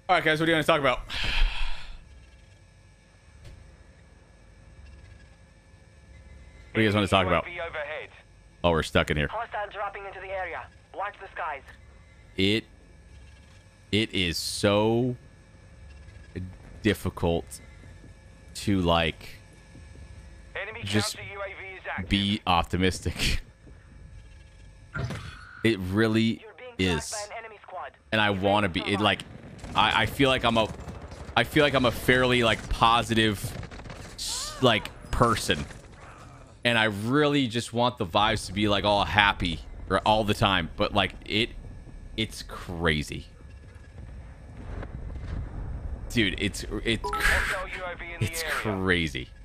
All right, guys, what do you want to talk about? What do you guys want to talk about? Oh, we're stuck in here. Hostile dropping into the area. Watch the skies. It is so difficult to like just be optimistic. It really is, and I want to be. It like I feel like I'm a fairly like positive like person, and I really just want the vibes to be like all happy or all the time, but like it's crazy, dude. It's crazy.